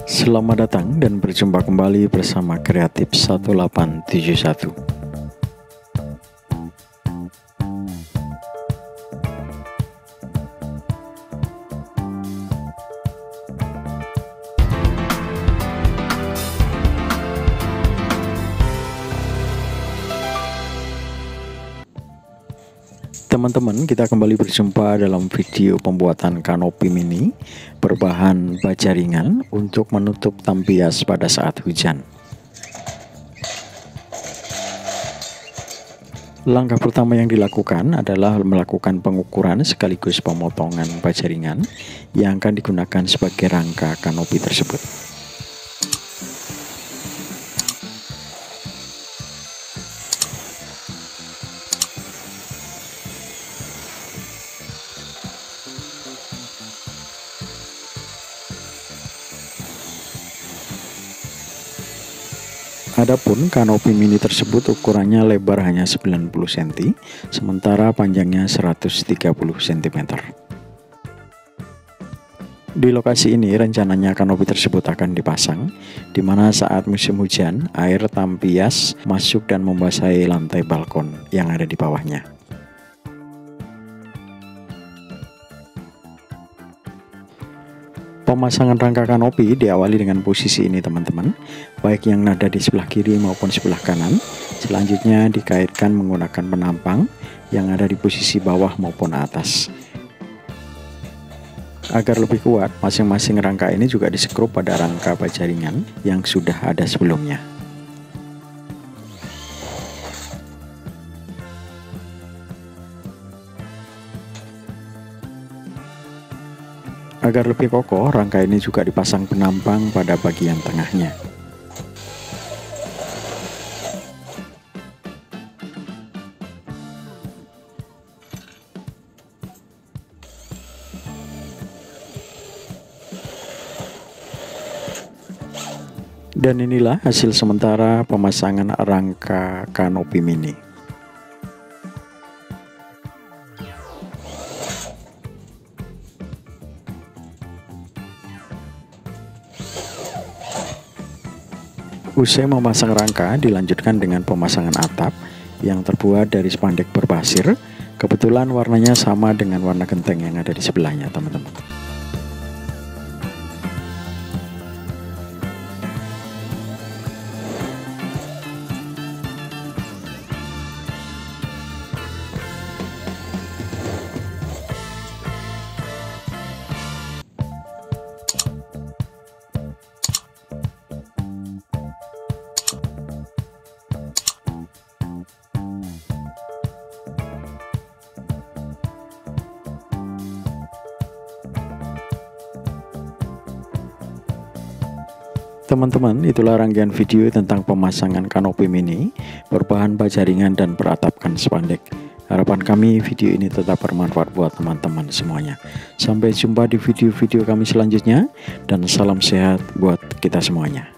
Selamat datang dan berjumpa kembali bersama Kreatif 1871. Teman-teman, kita kembali berjumpa dalam video pembuatan kanopi mini berbahan baja ringan untuk menutup tampias pada saat hujan. Langkah pertama yang dilakukan adalah melakukan pengukuran sekaligus pemotongan baja ringan yang akan digunakan sebagai rangka kanopi tersebut. Adapun kanopi mini tersebut ukurannya lebar hanya 90 cm, sementara panjangnya 130 cm. Di lokasi ini rencananya kanopi tersebut akan dipasang, di mana saat musim hujan, air tampias masuk dan membasahi lantai balkon yang ada di bawahnya. Pemasangan rangka kanopi diawali dengan posisi ini teman-teman, baik yang nada di sebelah kiri maupun sebelah kanan. Selanjutnya dikaitkan menggunakan penampang yang ada di posisi bawah maupun atas. Agar lebih kuat, masing-masing rangka ini juga disekrup pada rangka baja ringan yang sudah ada sebelumnya. Agar lebih kokoh, rangka ini juga dipasang penampang pada bagian tengahnya. Dan inilah hasil sementara pemasangan rangka kanopi mini. Usai memasang rangka, dilanjutkan dengan pemasangan atap yang terbuat dari spandek berpasir. Kebetulan warnanya sama dengan warna genteng yang ada di sebelahnya, teman-teman. Teman-teman, itulah rangkaian video tentang pemasangan kanopi mini berbahan baja ringan dan beratapkan spandek. Harapan kami video ini tetap bermanfaat buat teman-teman semuanya. Sampai jumpa di video-video kami selanjutnya, dan salam sehat buat kita semuanya.